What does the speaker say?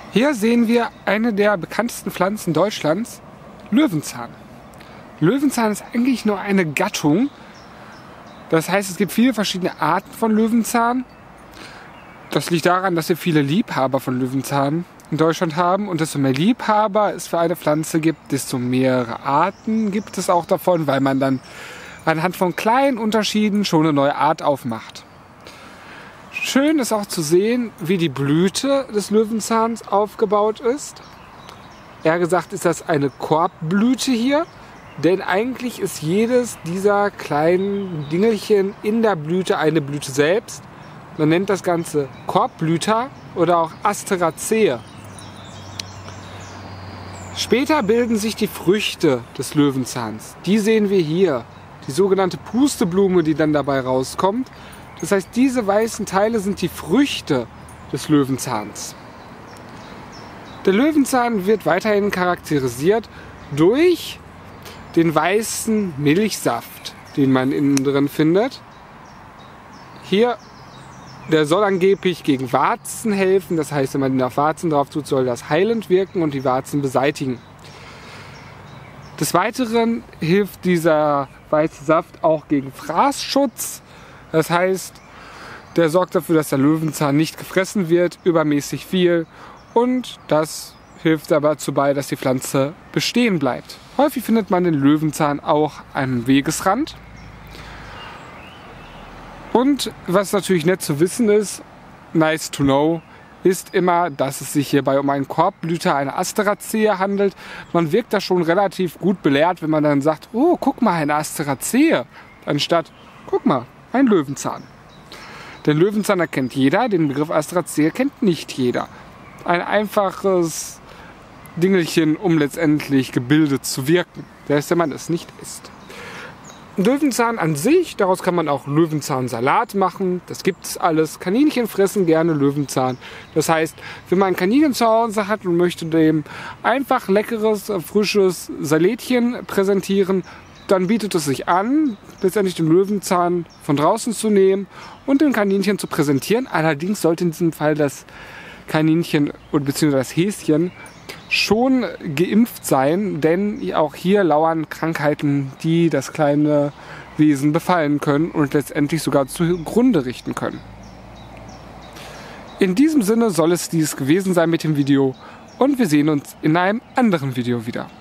Hier sehen wir eine der bekanntesten Pflanzen Deutschlands, Löwenzahn. Löwenzahn ist eigentlich nur eine Gattung. Das heißt, es gibt viele verschiedene Arten von Löwenzahn. Das liegt daran, dass wir viele Liebhaber von Löwenzahn in Deutschland haben. Und desto mehr Liebhaber es für eine Pflanze gibt, desto mehrere Arten gibt es auch davon, weil man dann anhand von kleinen Unterschieden schon eine neue Art aufmacht. Schön ist auch zu sehen, wie die Blüte des Löwenzahns aufgebaut ist. Eher gesagt ist das eine Korbblüte hier, denn eigentlich ist jedes dieser kleinen Dingelchen in der Blüte eine Blüte selbst. Man nennt das Ganze Korbblüter oder auch Asteraceae. Später bilden sich die Früchte des Löwenzahns. Die sehen wir hier, die sogenannte Pusteblume, die dann dabei rauskommt. Das heißt, diese weißen Teile sind die Früchte des Löwenzahns. Der Löwenzahn wird weiterhin charakterisiert durch den weißen Milchsaft, den man innen drin findet. Hier, der soll angeblich gegen Warzen helfen. Das heißt, wenn man den auf Warzen drauf tut, soll das heilend wirken und die Warzen beseitigen. Des Weiteren hilft dieser weiße Saft auch gegen Fraßschutz. Das heißt, der sorgt dafür, dass der Löwenzahn nicht gefressen wird, übermäßig viel. Und das hilft aber dazu bei, dass die Pflanze bestehen bleibt. Häufig findet man den Löwenzahn auch am Wegesrand. Und was natürlich nett zu wissen ist, nice to know, ist immer, dass es sich hierbei um einen Korbblüter, eine Asteraceae handelt. Man wirkt da schon relativ gut belehrt, wenn man dann sagt, oh, guck mal, eine Asteraceae, anstatt, guck mal, ein Löwenzahn. Den Löwenzahn erkennt jeder, den Begriff Asteraceae kennt nicht jeder. Ein einfaches Dingelchen, um letztendlich gebildet zu wirken, selbst wenn man es nicht isst. Löwenzahn an sich, daraus kann man auch Löwenzahnsalat machen, das gibt es alles. Kaninchen fressen gerne Löwenzahn. Das heißt, wenn man ein Kaninchen zu Hause hat und möchte dem einfach leckeres, frisches Salätchen präsentieren, dann bietet es sich an, letztendlich den Löwenzahn von draußen zu nehmen und dem Kaninchen zu präsentieren. Allerdings sollte in diesem Fall das Kaninchen bzw. das Häschen schon geimpft sein, denn auch hier lauern Krankheiten, die das kleine Wesen befallen können und letztendlich sogar zugrunde richten können. In diesem Sinne soll es dies gewesen sein mit dem Video und wir sehen uns in einem anderen Video wieder.